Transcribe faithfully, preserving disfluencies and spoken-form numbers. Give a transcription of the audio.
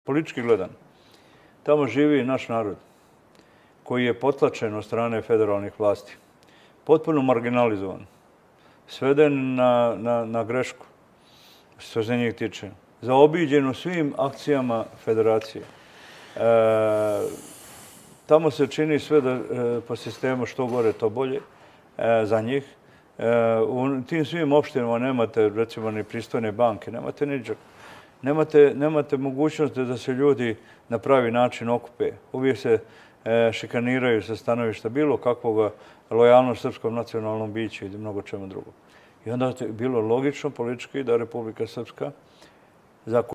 Politički gledan, tamo živi naš narod koji je potlačen od strane federalnih vlasti, potpuno marginalizovan, sveden na, na, na grešku, što se njih tiče, zaobiđen u svim akcijama federacije. E, tamo se čini sve da, e, po sistemu što gore, to bolje e, za njih. E, u tim svim opštinama nemate, recimo, ni pristojne banke, nemate ničeg. Nemate, nemate mogućnost da se ljudi na pravi način okupe. Uvijek se e, šikaniraju sa stanovišta bilo kakvog lojalnost srpskom nacionalnom biću i mnogo čemu drugom. I onda je bilo logično politički da Republika Srpska, za